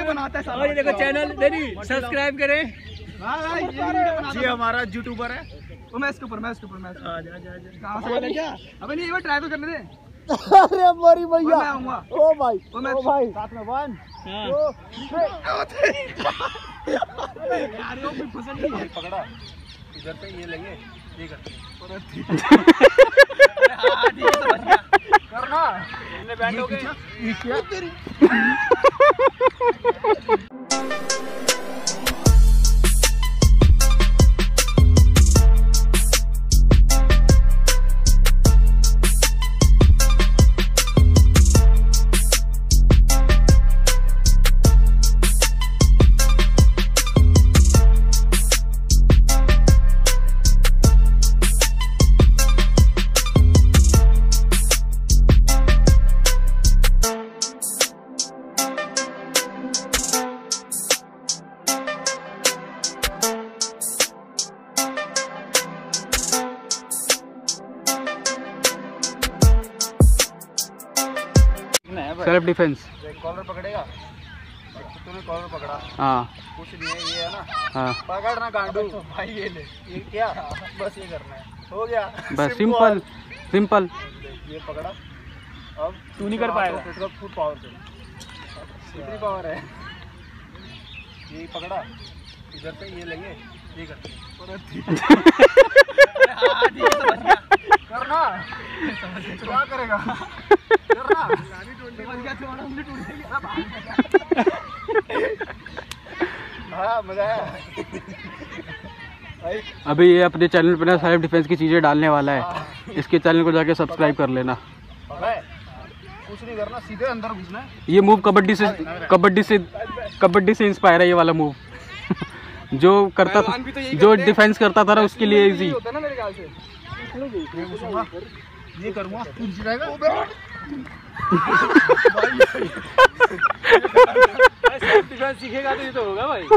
बनाता है और ये देखो चैनल सब्सक्राइब करें। जी हमारा यूट्यूबर है। वो मैं इसके ऊपर कहाँ से क्या? अबे नहीं, ट्राई तो करने दे। अरे मोरी भैया, मैं आऊंगा। ओ भाई, ओ भाई साथ में 1 2 यार वो भी पसंद नहीं है। पकड़ा इधर से ये लगे, ये कर। हां ठीक है, समझ गया। करना इतने बैंड हो गए। ये क्या तेरी? Self defence. कॉलर पकड़ेगा, तूने कॉलर पकड़ा। हाँ कुछ नहीं है, ये है ना। हाँ पकड़ना गांडू भाई, ये ले। ये क्या? बस ये करना है, हो गया। बस सिंपल सिंपल। ये पकड़ा, अब तू नहीं कर पाएगा। फुल पावर से कितनी पावर है? ये पकड़ा इधर से, ये लगे, ये कर। हाँ ठीक है, समझ गया। करना क्या करेगा? करना समझ गया। तुम्हारा उंगली टूट गई। हाँ मजा आया। अभी ये अपने चैनल पे ना सेल्फ डिफेंस की चीज़ें डालने वाला है। इसके चैनल को जाके सब्सक्राइब कर लेना। कुछ नहीं करना, सीधे अंदर घुसना है। ये मूव कबड्डी से इंस्पायर है, ये वाला मूव। जो करता था, जो डिफेंस करता था ना, उसके लिए इजी होता है ना मेरे ख्याल से। ये करूँगा, तू गिरेगा। डिफेंस सीखेगा तो ये तो होगा भाई।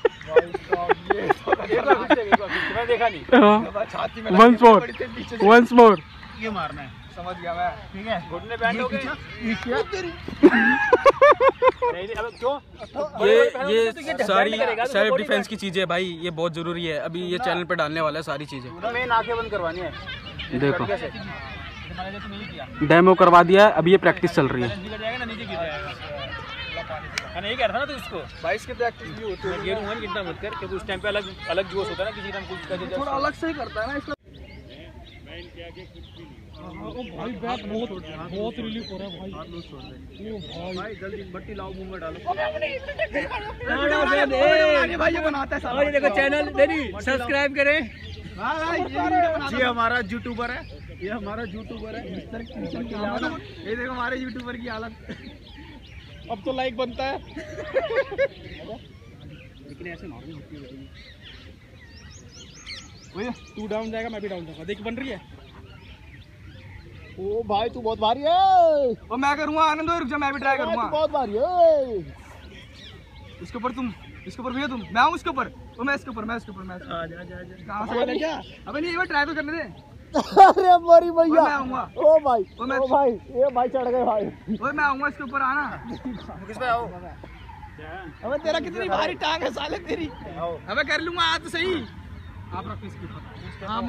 देखा नहीं। Once more। ये मारना है, समझ गया मैं। ठीक है, घुटने बैंड हो गए। ये सारी सेल्फ डिफेंस की चीजें भाई, ये बहुत जरूरी है। अभी ये चैनल पे डालने वाला है सारी चीजें। मेन आंखें बंद करवानी है। देखो डेमो करवा दिया है, अभी ये प्रैक्टिस चल रही है। नहीं कह रहा था ना तू इसको 22 की प्रैक्टिस भी होती है। गिरूंगा नहीं, कितना मत कर, क्योंकि उस टाइम पे अलग जोश होता है ना, किसी टाइम कुछ थोड़ा अलग से ही करता है ना इसका। भाई बैक बहुत रिलीफ हो रहा है भाई। हाथ लूज छोड़ दे भाई, जल्दी बट्टी लाओ, मुंह में डालो। भाई ये बनाता है साला। और ये देखो चैनल सब्सक्राइब करें। जी हमारा यूट्यूबर है। ये हमारा यूट्यूबर है। ये देखो हमारे यूट्यूबर की हालत। अब तो लाइक बनता है। लेकिन ऐसे नॉर्मल होती है भाई। तू डाउन जाएगा, मैं भी डाउन जाऊंगा। देख बन रही है। ओ भाई तू बहुत भारी है। और मैं करूंगा आनंद, रुक जा, मैं भी ट्राई करूंगा। तू बहुत भारी है। इसके ऊपर तुम, इसके ऊपर भैया तुम, मैं आऊं इसके ऊपर। तो मैं इसके ऊपर, मैं इसके ऊपर, मैं आ जा जा जा। कहां से वाला क्या? अबे नहीं, ये ट्राई तो करने दे। अरे मोरी भैया, मैं आऊंगा। ओ भाई, ओ भाई, ये भाई चढ़ गए भाई। ओए मैं आऊंगा इसके ऊपर, आना। किस पे आओ? अबे तेरा कितनी भारी टांग है साले तेरी। अबे कर लूंगा, आ तो सही। आप रखो इसके ऊपर। हां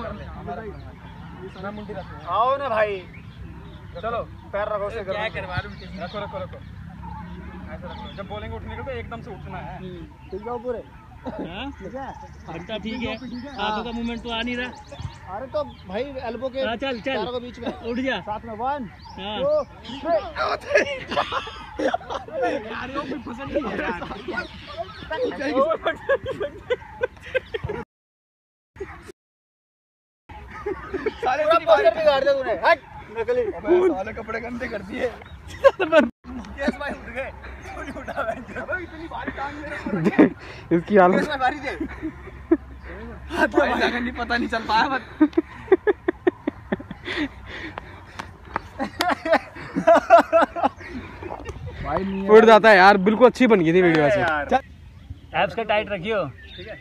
आओ ना भाई, चलो पैर रखो, से क्या करवा रहा हूं। रखो रखो रखो, ऐसे रखो। जब बोलेंगे उठने को तो एकदम से उठना है। ठीक है पूरे। हां घंटा ठीक है, हाथों का मूवमेंट तो आ नहीं रहा। अरे तो भाई एल्बो के चल चारों के बीच में उठ जा, साथ में 1 हाँ। 2 3। यार वो भी पसंद नहीं है यार। साले पूरा पोस्टर बिगाड़ दिया तूने। हट नकली। अबे साले कपड़े गंदे कर दिए। केस भाई उठ गए, तू नहीं उठा। अबे इतनी भारी टांग मेरे ऊपर। इसकी हालत भारी थे। हाथ भाई नहीं, पता नहीं चल पाया मत। उड़ जाता है यार। बिल्कुल अच्छी बन गई थी वीडियो ऐसे। एब्स का टाइट रखियो, ठीक है।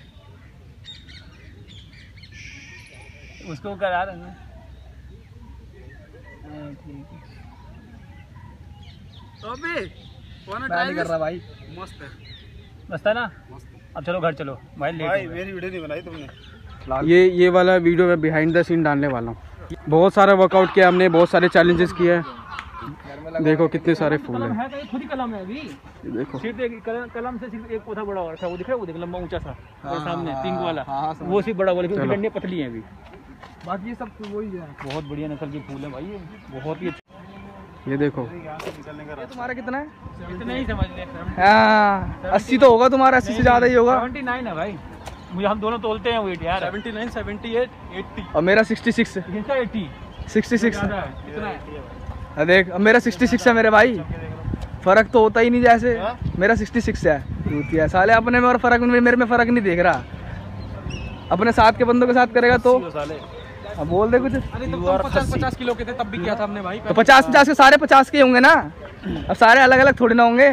उसको करा देना। ठीक है। अबे मैं नहीं कर रहा भाई। मस्त है। मस्त है ना? अब चलो घर चलो भाई, लेट भाई मेरी वीडियो नहीं बनाई तुमने। ये वाला वीडियो में बिहाइंड द सीन डालने वाला हूँ। बहुत सारा वर्कआउट किया हमने, बहुत सारे चैलेंजेस किए हैं। देखो कितने सारे फूल कलम हैं। है तो खुद ही कलम है अभी। ये देखो सिर्फ एक कलम से सिर्फ एक पौधा बड़ा हो रहा था, वो दिख रहा है, वो देख लंबा ऊंचा सा और सामने हाँ, पिंक वाला, हाँ, समझ वो सिर्फ बड़ा हुआ, लेकिन चलो। उसकी डंडियां पतली हैं अभी। बाकी सब वही है। बहुत बढ़िया नस्ल के फूल है भाई, ये बहुत ही अच्छे। ये देखो तुम्हारा कितना है? इतना ही समझ ले। हाँ 80 तो होगा तुम्हारा, 80 से ज्यादा ही होगा। 79 है भाई, मुझे हम दोनों तोलते हैं वेट यार। 79, 78, 80। और मेरा 66 इनका 80 66 ज्यादा है, कितना है? देख अब मेरा 66 है मेरे भाई। फर्क तो होता ही नहीं, जैसे मेरा 66 है। टूटी है साले, अपने में और फर्क मेरे में फर्क नहीं देख रहा। अपने साथ के बंदों के साथ करेगा तो अब बोल दे कुछ। अरे तब तो 50 किलो के थे, तब भी किया था हमने भाई। तो 50 के सारे 50 के होंगे ना, अब सारे अलग अलग थोड़ी ना होंगे।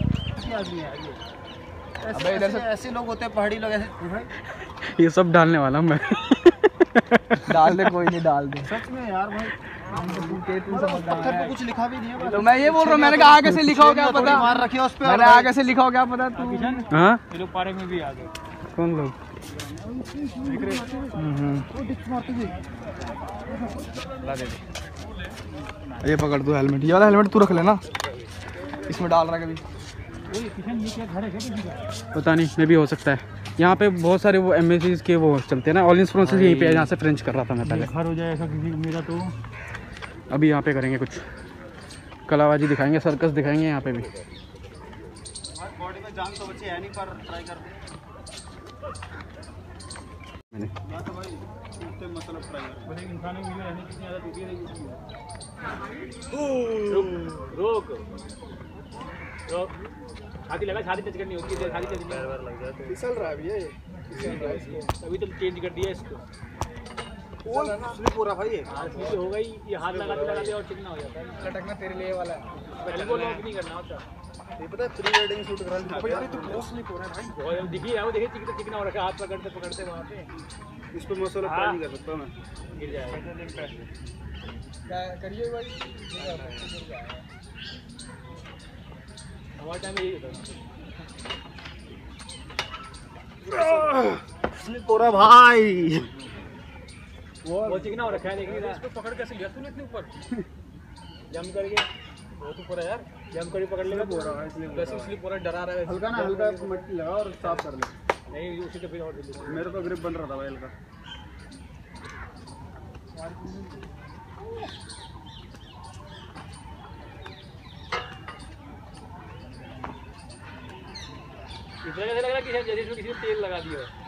अबे इधर से ऐसे लोग होते हैं, पहाड़ी लोग ऐसे। ये सब डालने वाला हूँ मैं। डाल दे, कोई नहीं डाल दे। सच में यार भाई, पत्थर पे कुछ लिखा भी नहीं है। तो मैं ये बोल रहा हूँ, मैंने कहा आगे से लिखा हो क्या पता। मार रखी है उस पे। मैंने आगे से लिखा हो क्या पता तू। हाँ ये लोग पारे में भी आ गए। कौन लोग? ये पकड़ दो हेलमेट, ये वाला हेलमेट तू रख लेना, इसमें डाल रहा है कभी। पता नहीं, मे भी हो सकता है। यहाँ पे बहुत सारे वो एमएसीज के वो चलते हैं ना, ऑलिंस फ्रांसिस यहीं पे है, यहाँ से फ्रेंच कर रहा था मैं पहले। घर हो जाए ऐसा किसी मेरा तो। अभी यहाँ पे करेंगे कुछ कलाबाजी दिखाएंगे, सर्कस दिखाएंगे यहाँ पे भी। बॉडी में जान तो बची है नहीं, पर ट्राई कर मैंने मतलब ट्राई कर। इंसानों की रहने कितनी ज्यादा टूटी रही। रोक रोक, छाती लगा, छाती टच करनी होती है, छाती टच नहीं फिसल रहा है अभी ये। अभी तो चेंज कर दिया इसको। स्लिप हो रहा भाई ये। हाँ स्लिप हो गई, ये हाथ लगाते और चिकना हो जाता है। लटकना तेरे लिए वाला है। एल्बो लॉक नहीं करना होता। ये पता है प्री वेडिंग शूट करा लिया भाई। तो बहुत स्लिप हो रहा है भाई। बहुत दिखी है वो, देखिए चिकना हो रखा है, हाथ पकड़ते पकड़ते वहाँ पे इस पे मसला ट्राई नहीं कर सकता मैं। गिर जाएगा। क्या करिए भाई, हमारे टाइम में यही होता था। स्लिप हो रहा भाई। वो चिकना हो रखा है, देखिए इसको पकड़ कैसे लिया तूने इतने ऊपर जंप करके। बहुत ऊपर है यार, जंप करके पकड़ लेगा। हो रहा है इसलिए वैसे स्लिप हो रहा है, डरा रहा है वैसे। हल्का ना हल्का मट्टी लगा और साफ कर ले। नहीं उसी के फिर और जल्दी। मेरे को ग्रिप बन रहा था भाई हल्का। इस वजह से लग रहा है कि जैसे इसमें किसी ने तेल लगा दिया है।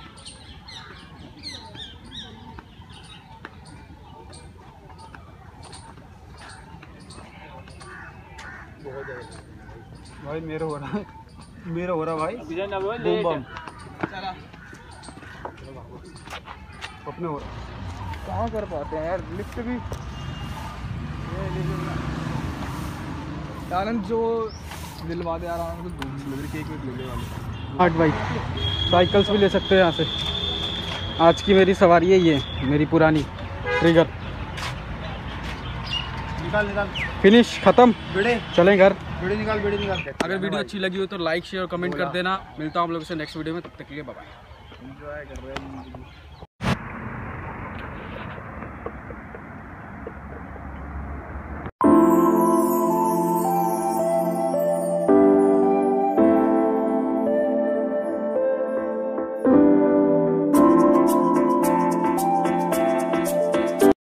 बहुत ज़्यादा भाई मेरा हो रहा है, मेरा हो रहा भाई। डिजाइन अब बूम बम चला अपने हो रहा। कहाँ कर पाते हैं यार, लिफ्ट भी। आनंद जो दिलवा दे यार, आनंद को घूम ले, केक वेक ले ले वाले। आठ बाइक साइकिल्स भी ले सकते हो यहाँ से। आज की मेरी सवारी है ये, मेरी पुरानी ट्रिगर। निकाल निकाल फिनिश, खत्म, बेड़े चलें घर। बेड़े निकाल, बेड़े निकाल। अगर वीडियो अच्छी लगी हो तो लाइक शेयर और कमेंट कर देना। मिलता हूँ हम लोगों से नेक्स्ट वीडियो में, तब तक के लिए बाय बाय। एंजॉय कर रहे हैं।